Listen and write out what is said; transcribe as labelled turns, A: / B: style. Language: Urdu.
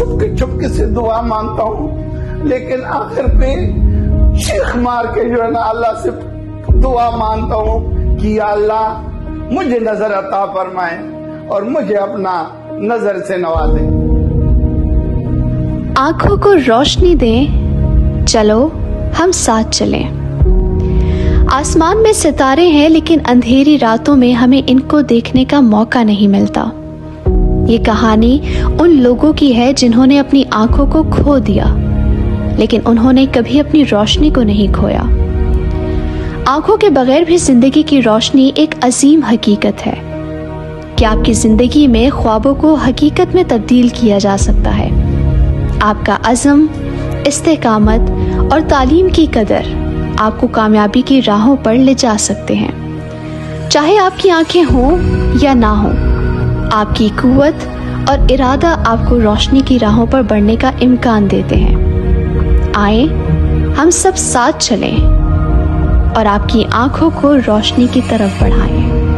A: چپکے سے دعا مانگتا ہوں، لیکن آخر پہ چیخ مار کے جو ہے نا اللہ سے دعا مانگتا ہوں کہ یا اللہ مجھے نظر عطا فرمائے اور مجھے اپنا نظر سے نوازے۔
B: آنکھوں کو روشنی دیں، چلو ہم ساتھ چلیں۔ آسمان میں ستارے ہیں لیکن اندھیری راتوں میں ہمیں ان کو دیکھنے کا موقع نہیں ملتا۔ یہ کہانی ان لوگوں کی ہے جنہوں نے اپنی آنکھوں کو کھو دیا، لیکن انہوں نے کبھی اپنی روشنی کو نہیں کھویا۔ آنکھوں کے بغیر بھی زندگی کی روشنی ایک عظیم حقیقت ہے۔ کیا آپ کی زندگی میں خوابوں کو حقیقت میں تبدیل کیا جا سکتا ہے؟ آپ کا عزم، استقامت اور تعلیم کی قدر آپ کو کامیابی کی راہوں پر لے جا سکتے ہیں۔ چاہے آپ کی آنکھیں ہوں یا نہ ہوں، آپ کی قوت اور ارادہ آپ کو روشنی کی راہوں پر بڑھنے کا امکان دیتے ہیں۔ آئیں ہم سب ساتھ چلیں اور آپ کی آنکھوں کو روشنی کی طرف بڑھائیں۔